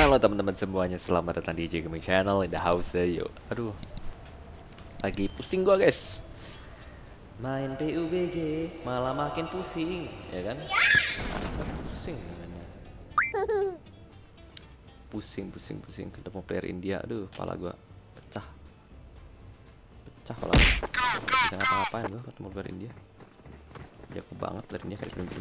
Halo teman-teman semuanya, selamat datang di J Gaming Channel in the house. Yuk, aduh, lagi pusing gua guys. Main PUBG malah makin pusing, ya kan? Pusing namanya. Pusing. Ketemu player India, aduh, kepala gua pecah kepala. Bisa ngapa-ngapain gua ketemu player India. Jago banget player India kayak gini.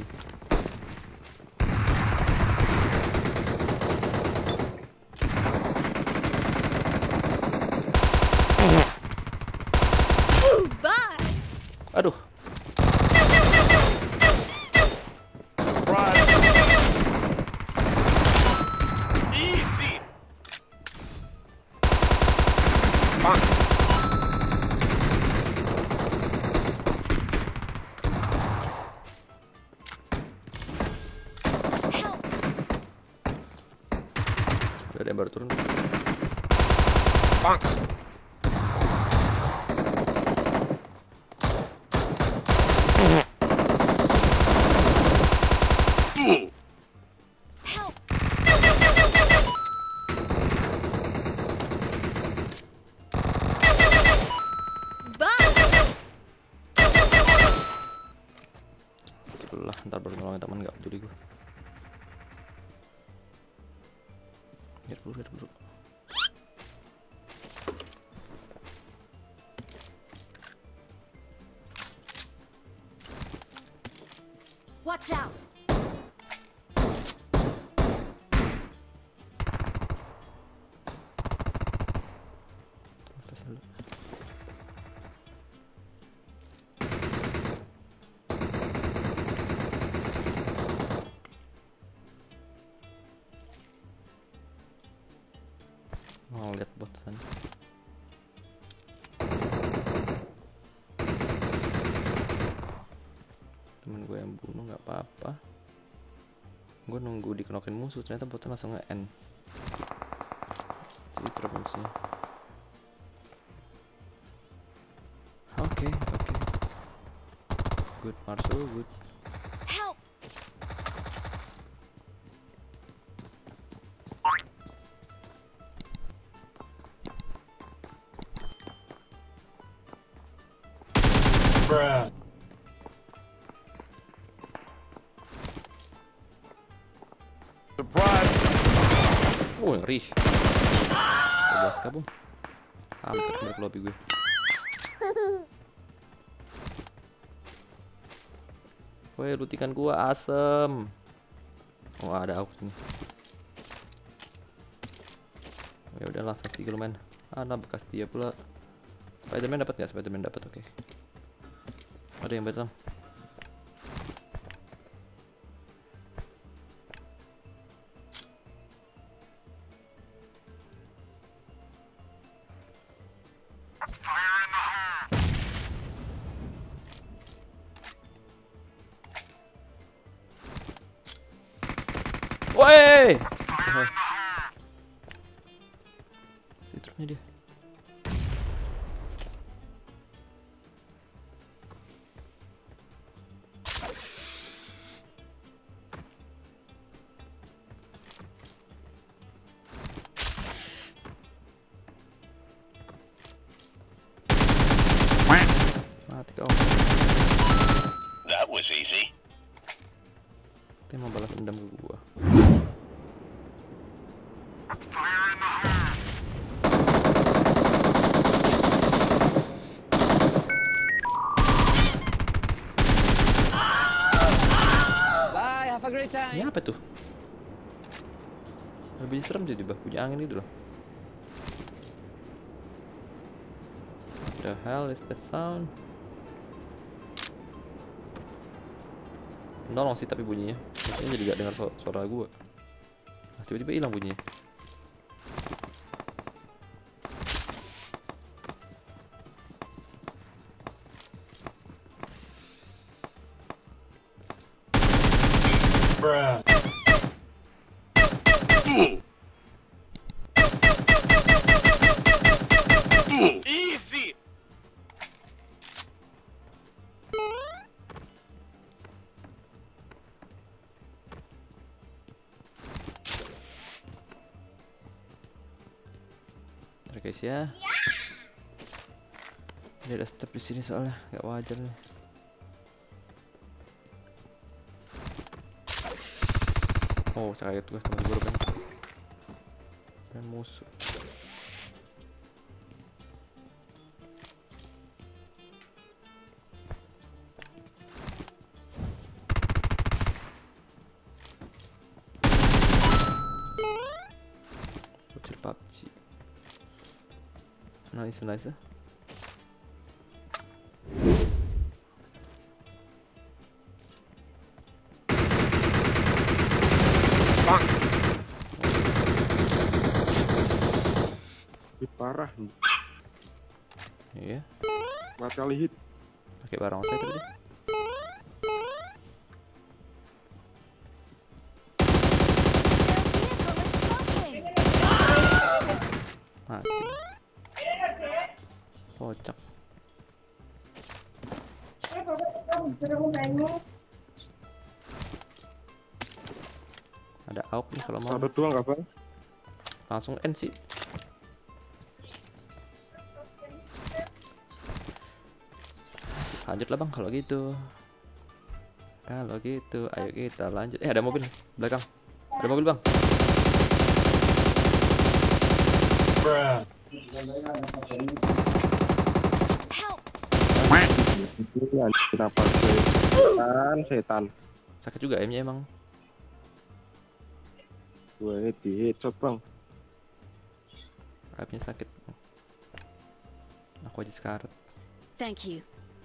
Aduh. Easy. Udah ada yang baru turun. Bang. Lah, ntar baru nolongin teman, nggak peduli gue. Biar dulu. Watch out. Lepas dulu. Mau lihat bot sana. Temen gue yang bunuh nggak apa-apa. Gue nunggu dikenokin musuh, ternyata botnya langsung nge-end. Jadi problemnya. Oke. Good Marso, good. Help. Bruh. Surprise. Ngeri. 11 kabung. Hampir kembali ke lobby gue. Woi, lutikan gua asem. Oh, ada aku nih. Ya udahlah, pasti lumayan. Nah, bekas dia pula. Spiderman dapat nggak? Spiderman dapat, oke. Ada yang battle. Woi! Si truknya dia. Mati kau. That was easy. Dia mau balas dendam ke gua. Bye, have a great time. Ini apa tuh? Lebih serem jadi bah, punya angin itu loh. What the hell is that sound? Nolong sih tapi bunyinya. Biasanya jadi gak dengar suara gua. Nah, tiba-tiba hilang bunyinya. Bruh. Easy. guys ya. Ini ada step di sini soalnya nggak wajar nih. Oh, kaget gue temen gue rupanya. Dan musuh. Bocil PUBG. Nice, nice. Hit parah nih. Iya, 4 kali hit. pakai barang saya tadi. Mati. Kocak. Ada AUK nih kalau mau. Satu doang nggak bang? Langsung end sih. Lanjut lah bang kalau gitu. Kalau gitu, ayo kita lanjut. Ada mobil belakang. Ada mobil bang. Help! Kenapa setan? Setan. Sakit juga aimnya emang. Gue di headshot bang. Aimnya sakit. Aku aja sekarat. Thank you.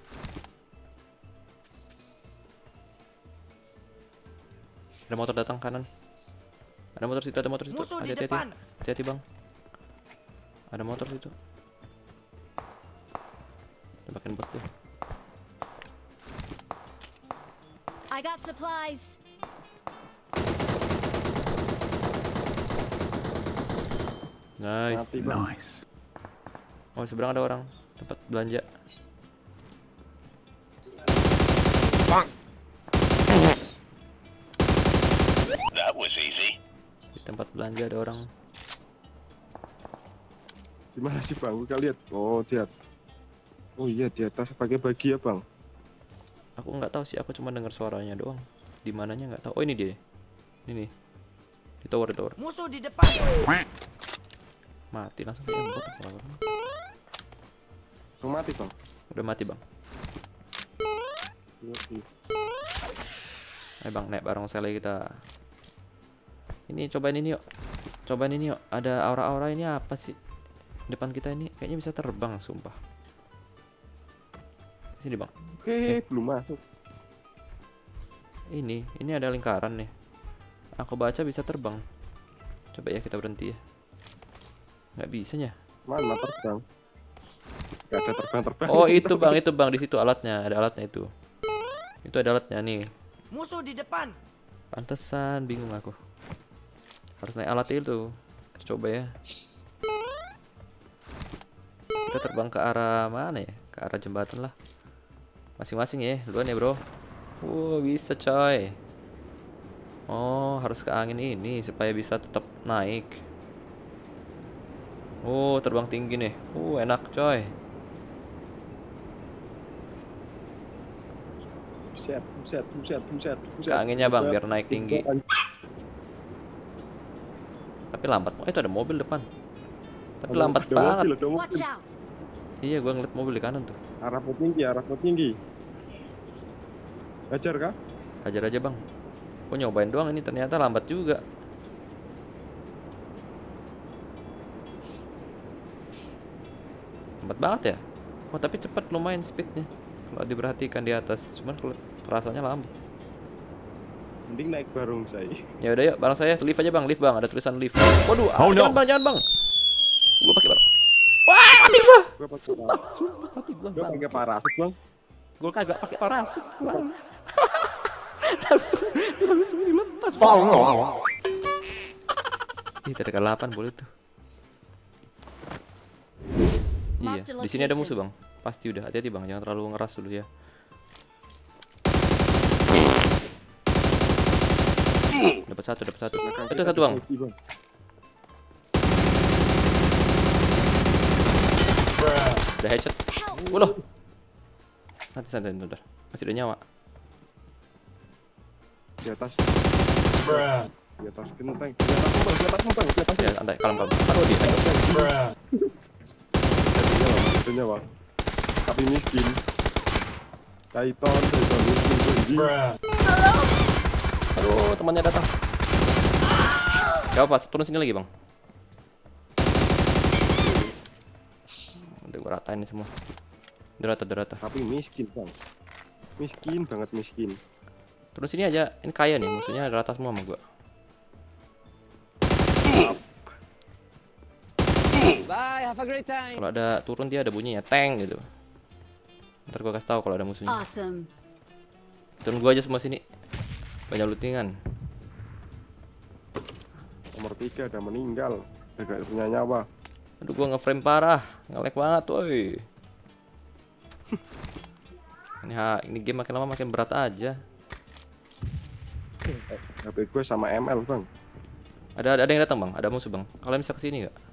Ada motor datang kanan. Ada motor situ, ada motor situ. Musuh di Hati-hati. depan. Hati-hati bang. Ada motor situ. Tembakin bot tuh. I got supplies. Nice. Mati bang. Oh seberang ada orang. Tempat belanja. That was easy. Di tempat belanja ada orang. Gimana sih bang? Kita lihat. Oh lihat. Oh iya di atas pakai bagi ya bang. Aku nggak tahu sih. Aku cuma dengar suaranya doang. Di mananya nggak tahu. Oh ini dia. Ini nih. Di tower, di tower. Musuh di depan. Mati langsung kayak bot apa orang. Langsung mati bang. Udah mati bang. Iya. Ayo bang naik bareng sekali kita. Ini cobain ini yuk. Cobain ini yuk. Ada aura-aura ini apa sih? Depan kita ini kayaknya bisa terbang sumpah. Sini bang. Oke belum masuk. Ini ada lingkaran nih. Aku baca bisa terbang. Coba ya kita berhenti ya. Nggak bisanya. Mana terbang? Gak ada terbang-terbang. Oh itu bang di situ alatnya. Ada alatnya itu. Itu ada alatnya nih. Musuh di depan. Pantesan bingung aku. Harus naik alat itu. Kita coba ya. Kita terbang ke arah mana ya? Ke arah jembatan lah. Masing-masing ya. Duluan ya bro. Bisa coy. Oh harus ke angin ini supaya bisa tetap naik. Terbang tinggi nih. Enak coy. Buset. Ke anginnya bang biar naik tinggi. Tapi lambat. Itu ada mobil depan. Tapi lambat banget. Watch out! Iya gua ngeliat mobil di kanan tuh. Arah tinggi. Hajar kah? Hajar aja bang. Gua nyobain doang ini ternyata lambat juga. Lambat banget ya. Tapi cepat lumayan speednya. Kalau diperhatikan di atas. Cuman kalau rasanya lambat. Mending naik bareng saya. Ya udah yuk bareng saya lift aja bang, lift bang, ada tulisan lift. Waduh, jangan bang. Gua pakai barang. Wah, mati gua. Gua pakai Sumpah, mati gua. Gua pakai parasut bang. Gua kagak pakai parasut. langsung dilepas. Ih, TDK 8 boleh tuh. Iya, di sini ada musuh bang. Pasti udah, hati-hati bang, jangan terlalu ngeras dulu ya. Dapat satu. Itu satu bang. Udah headshot. Loh. Santai, bentar. Masih ada nyawa. Di atas. Di atas genteng. Di atasmu bang. Ya, santai, kalem. Aduh, dia. Ada nyawa. Tapi miskin. Kaiton miskin. Aduh, temannya datang. Gak apa, turun sini lagi bang. Udah gua ratain semua. Derata. Tapi miskin bang. Miskin banget miskin. Turun sini aja. Ini kaya nih, musuhnya rata semua sama gua. Bye, have a great time. Kalau ada turun dia ada bunyinya teng gitu. Ntar gua kasih tahu kalau ada musuhnya. Awesome. Turun gua aja semua sini. Banyak lootingan. Nomor 3 udah meninggal. Udah gak punya nyawa. Aduh, gua nge-frame parah. Nge-lag banget, woi. Ini game makin lama makin berat aja. HP gue sama ML bang. Ada yang datang bang, ada musuh bang. Kalian bisa kesini nggak?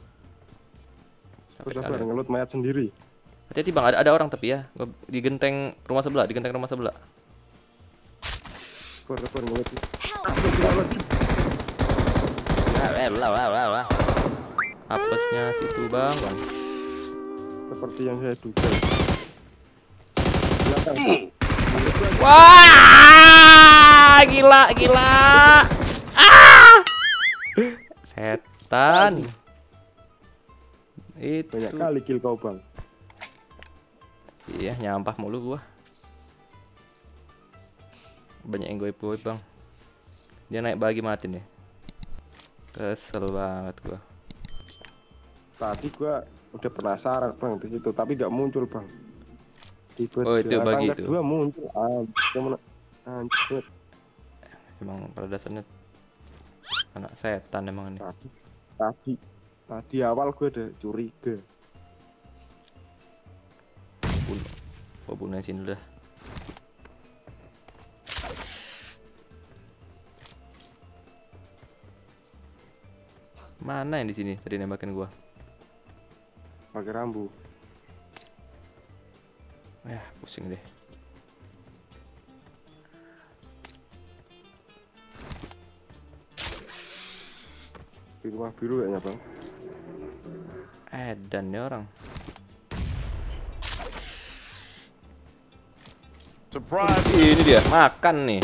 Gue sabar ngelut mayat sendiri. Hati-hati bang, ada orang tapi ya. Gua di genteng rumah sebelah, Sabar ngelut. Apesnya situ bang. Seperti yang saya duga. Belakang. Wah, gila. Setan. Itu. Banyak kali kill kau bang. Iya, nyampah mulu gua. Banyak yang goib bang. Dia naik bagi mati nih. Kesel banget gua. Tadi gua udah penasaran bang di situ, tapi gak muncul bang. Tiba Oh, itu bagi itu. Kedua muncul. Anjir. Emang pada dasarnya anak setan emang ini. Tadi awal gue udah curiga. Gua bunuh sini dulu dah. Mana yang di sini tadi nembakin gua? Pakai rambu. Pusing deh. Di rumah biru kayaknya bang. Edan nih orang. Surprise! Ini dia makan nih.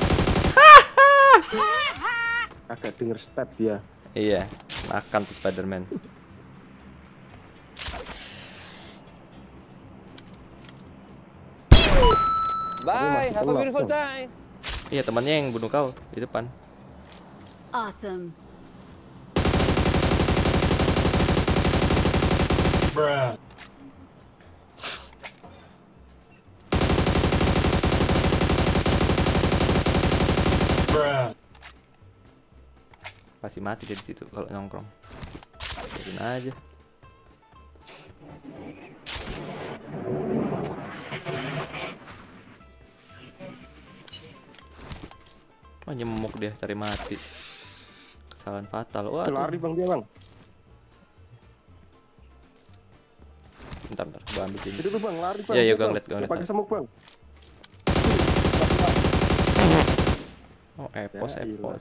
Agak denger step dia. Iya, makan tuh Spiderman. Bye, have a beautiful time. Iya, temannya yang bunuh kau di depan. Awesome. Pasti mati dia di situ kalau nongkrong. Biarin aja. Oh, nyemuk dia cari mati. Kesalahan fatal. Wah, Lari bang dia bang. bentar, gua ambil sini. Itu tuh bang, lari bang. Iya, gua ngeliat. Pakai semuk bang. Oh, epos.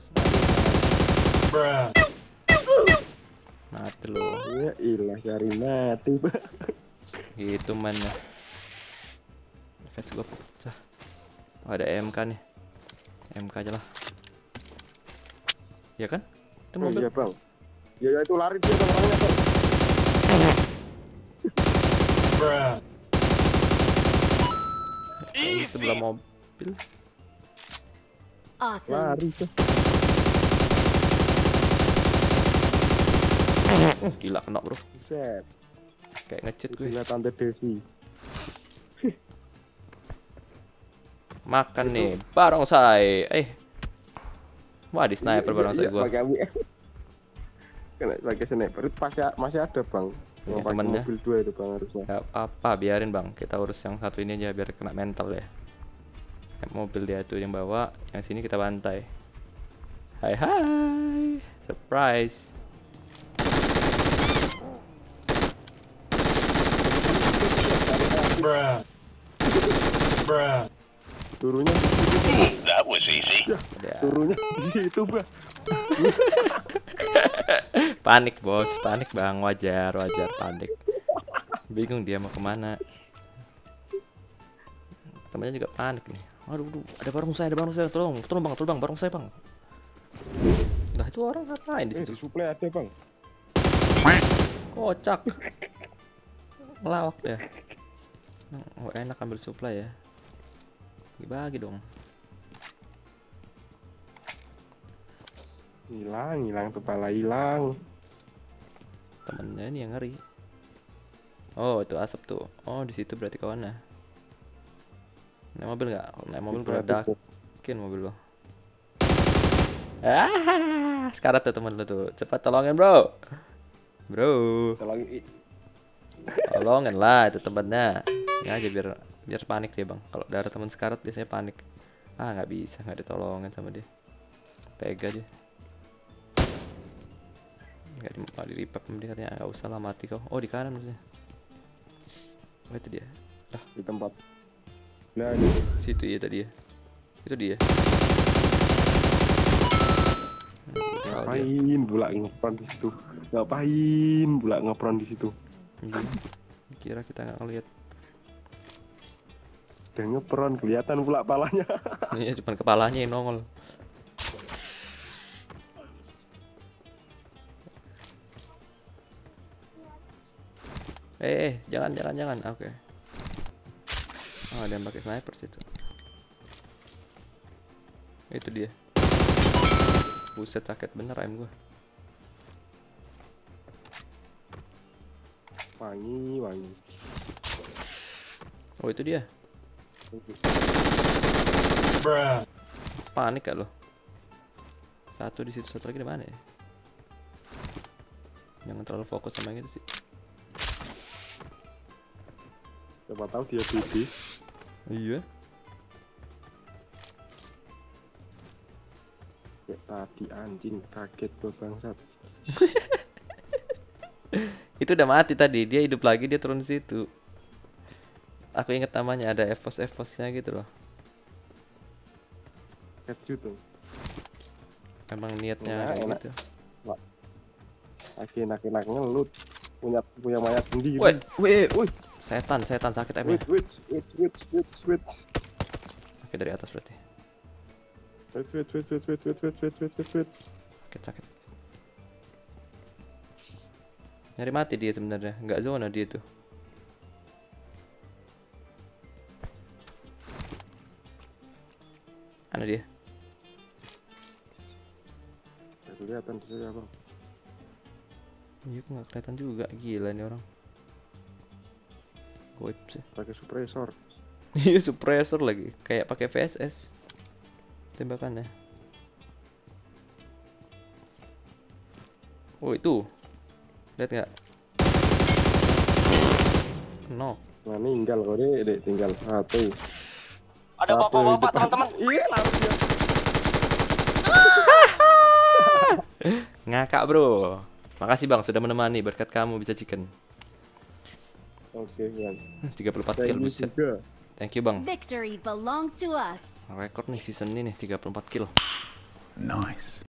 Mati lo. Ya ilah, cari mati bang. Gitu man ya. Face gua pecah. Oh, ada MK nih. MK aja lah. Ya kan? Itu Oh, mobil. iya bang. Ya itu lari dia bang, orangnya bang. Ini sebelah mobil. Awesome. Lari tuh. Gila kena bro. Set. Kayak nge-cheat gue. Gila Tante Desi. Makan nih barongsai. Wah, di sniper barongsai gua. Pakai AWM. Kena pakai sniper itu masih ada bang. Iya, Yang pakai temennya. mobil 2 itu bang harusnya. Gak apa, biarin bang. Kita urus yang satu ini aja biar kena mental ya. Yang mobil dia tuh yang bawa, yang sini kita bantai. Hai, surprise. Turunnya, That was easy. turunnya di situ, Bang. Panik bos, panik bang, wajar panik. Bingung dia mau kemana. Temannya juga panik nih. Aduh, ada barong saya, tolong bang, barong saya bang. Nah itu orang ngapain di situ? Di suplai ada, Bang. Kocak. Melawak ya. Oh enak ambil supply ya. Bagi dong. Hilang kepala hilang. Temennya ini yang ngeri. Oh itu asap tuh. Oh di situ berarti kawannya. Naik mobil nggak? Kalau naik mobil beredakin mobil lo. Sekarat tuh temen lo tuh. Cepat tolongin bro. Tolongin lah itu temennya. Ini aja biar panik dia bang. Kalau ada teman sekarat biasanya panik. Nggak bisa, nggak ditolongin sama dia. Tega dia. Nggak di repap sama dia katanya nggak usah lah mati kau. Oh di kanan maksudnya. Oh itu dia. Di tempat. Nah, Situ ya tadi ya. Itu dia. ngapain pula ngepron di situ? Ngapain pula ngepron di situ? Kira kita nggak ngeliat. Udah ngepron kelihatan pula palanya. Iya cuman kepalanya yang nongol. Jangan. Oke. Oh, ada yang pakai sniper situ. Itu dia. Buset sakit bener aim gua. Wangi. Oh, itu dia. Panik gak lo? Satu di situ, satu lagi di mana ya? Jangan terlalu fokus sama yang itu sih. Siapa tahu dia BB. Iya. Kayak tadi anjing kaget gua bangsat. Itu udah mati tadi, dia hidup lagi, dia turun di situ. Aku inget namanya, ada evos-evosnya gitu loh. Keju tuh. Emang niatnya Enak, kayak enak. gitu. Lagi enak-enak ngelut. Punya mayat sendiri. Woi. Setan sakit aimnya. Wait. Oke dari atas berarti. Wait. Sakit. Nyari mati dia sebenarnya, nggak zona dia tuh. Mana dia? Kelihatan di saya, Bang. Iya, kok nggak kelihatan juga, gila nih orang. Goib sih. Pakai suppressor. Iya suppressor lagi, kayak pakai VSS. Tembakannya. Oh itu, lihat nggak? No. Nah, meninggal kok deh, tinggal satu. Ada bapak-bapak teman-teman. Iya, langsung dia. Ngakak bro. Makasih bang sudah menemani, berkat kamu bisa chicken. Oke, Bang. 34 kill buset. Thank you bang. Victory belongs to us. Rekor nih season ini nih 34 kill. Nice.